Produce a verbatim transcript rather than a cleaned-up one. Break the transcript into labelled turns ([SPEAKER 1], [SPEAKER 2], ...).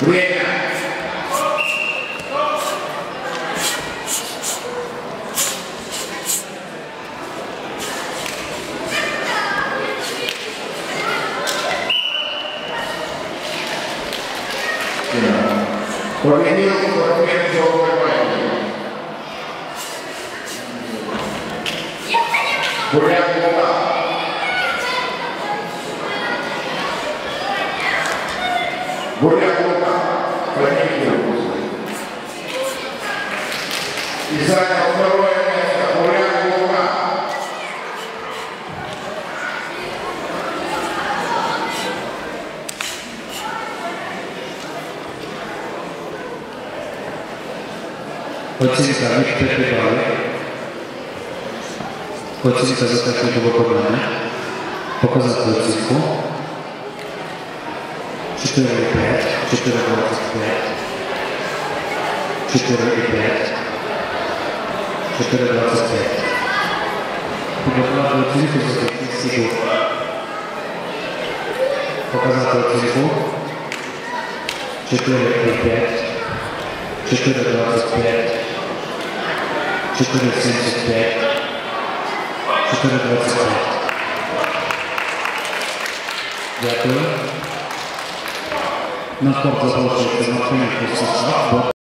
[SPEAKER 1] Время. Победил Туркмен Золотовой. Буряк Лука. Буряк Лука. Победил. И занял второе место. Буряк Лука.
[SPEAKER 2] Оцінка від п'яти балів. Оцінка за техніку виконання. Показати оцінку. чотири і п'ять, чотири двадцять п'ять, чотири і п'ять, чотири двадцять п'ять. Підготувати оцінку за техніку. Показати оцінку. чотири і п'ять, чотири двадцять п'ять, чотири сімдесят п'ять, чотири двадцять п'ять. Дякую. На спорт запрошується Мартиненко Состав.